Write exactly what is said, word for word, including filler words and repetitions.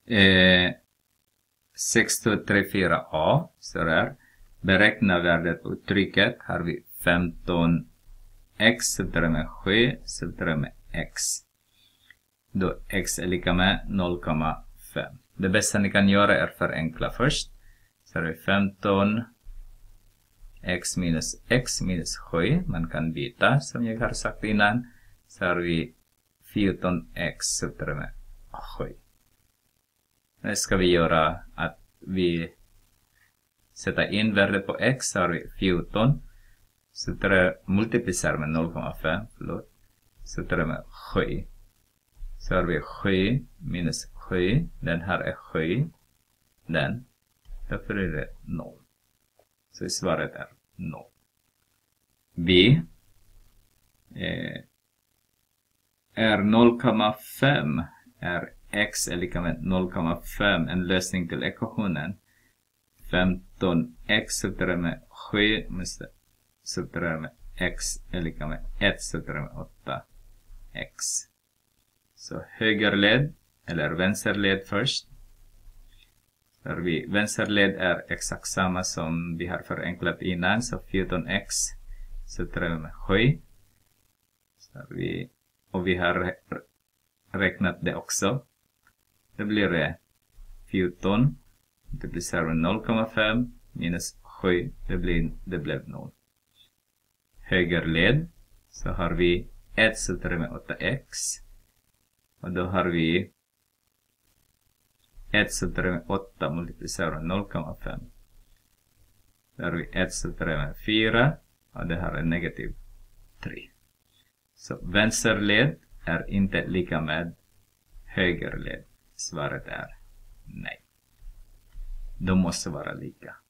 Eh, sex två tre fyra A. Så där. Beräkna värdet på uttrycket. Har vi femton x subtraherat med sju subtraherat med x. Då x är lika med noll komma fem. Det bästa ni kan göra är förenkla först. Så har vi femton x minus x minus sju. Man kan byta som jag har sagt innan. Så har vi fjorton x subtraherat med sju. Nu ska vi göra att vi sätter in värdet på x. Så har vi fjorton. Subtraherar multiplicerar med noll komma fem. Förlåt. Subtraherar med sju. Så har vi sju minus sju. Den här är sju. Den. Därför är det noll. Så svaret är noll. B. Eh, är noll komma fem. Är x är lika med noll komma fem. En lösning till ekvationen. femton x subtraherat med sju. Subtraherat med x är lika med ett subtraherat med åtta x. Så högerled eller vänsterled först. Så har vi vänsterled är exakt samma som vi har förenklat innan. Så fjorton x subtraherat med sju. Så har vi, och vi har räknat det också. Det blir det fjorton multiplicerar med noll komma fem minus sju. Det blir det blev noll. Högerled så har vi ett subtraherat med åtta x. Och då har vi ett subtraherat med åtta multiplicerar med noll komma fem. Då har vi ett subtraherat med fyra. Och det här är negativ tre. Så vänsterled är inte lika med högerled. Svaret är nej. De måste vara lika.